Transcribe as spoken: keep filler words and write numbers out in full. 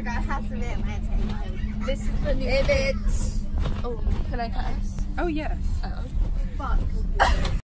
god, I have to admit, my take. This is the new. If thing. it's. Oh, can I cuss? Oh yes. Oh, fuck.